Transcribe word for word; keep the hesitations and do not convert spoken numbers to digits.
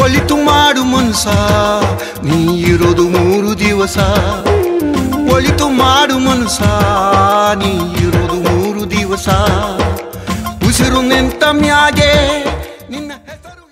ಒಳಿತು ಮಾಡು ಮನಸ ನೀ ಇರೋದು ಮೂರು ದಿವಸ ಒಳಿತು ಮಾಡು ಮನಸ ನೀ ಇರೋದು ಮೂರು ದಿವಸ ಉಸಿರು ನಿಂತ ಮ್ಯಾಗೆ ನಿನ್ನ ಹೆಸರು